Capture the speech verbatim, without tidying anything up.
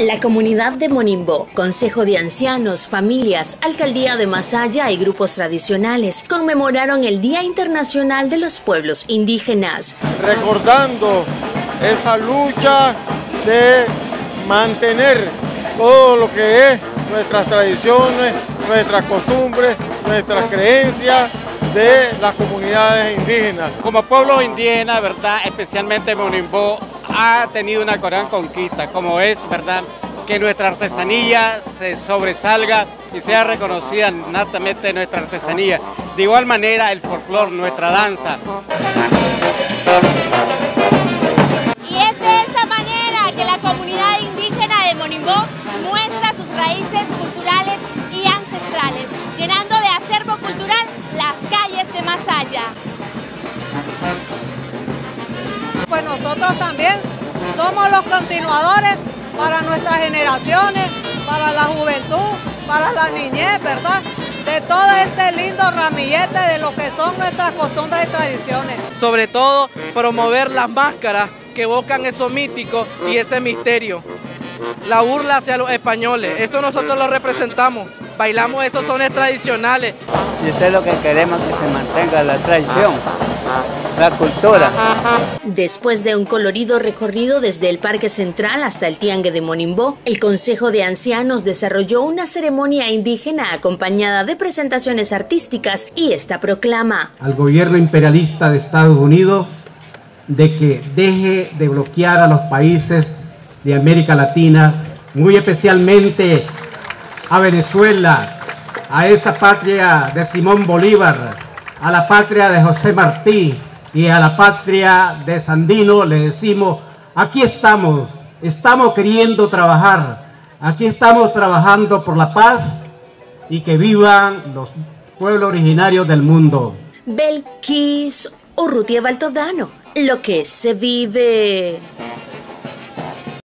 La comunidad de Monimbó, Consejo de Ancianos, Familias, Alcaldía de Masaya y grupos tradicionales conmemoraron el Día Internacional de los Pueblos Indígenas. Recordando esa lucha de mantener todo lo que es nuestras tradiciones, nuestras costumbres, nuestras creencias de las comunidades indígenas. Como pueblo indígena, ¿verdad?, especialmente Monimbó, ha tenido una gran conquista, como es, ¿verdad?, que nuestra artesanía se sobresalga y sea reconocida natamente nuestra artesanía. De igual manera, el folclore, nuestra danza. Y es de esa manera que la comunidad indígena de Monimbó muestra sus raíces culturales y ancestrales, llenando de acervo cultural las calles de Masaya. Pues nosotros también somos los continuadores para nuestras generaciones, para la juventud, para la niñez, ¿verdad?, de todo este lindo ramillete de lo que son nuestras costumbres y tradiciones. Sobre todo, promover las máscaras que evocan eso mítico y ese misterio. La burla hacia los españoles, eso nosotros lo representamos, bailamos esos sones tradicionales. Y eso es lo que queremos, que se mantenga la tradición, la cultura. Después de un colorido recorrido desde el Parque Central hasta el Tiangue de Monimbó, el Consejo de Ancianos desarrolló una ceremonia indígena acompañada de presentaciones artísticas y esta proclama al gobierno imperialista de Estados Unidos de que deje de bloquear a los países de América Latina, muy especialmente a Venezuela, a esa patria de Simón Bolívar, a la patria de José Martí y a la patria de Sandino. Le decimos, aquí estamos, estamos queriendo trabajar, aquí estamos trabajando por la paz y que vivan los pueblos originarios del mundo. Belkis Urrutia Baltodano, lo que se vive.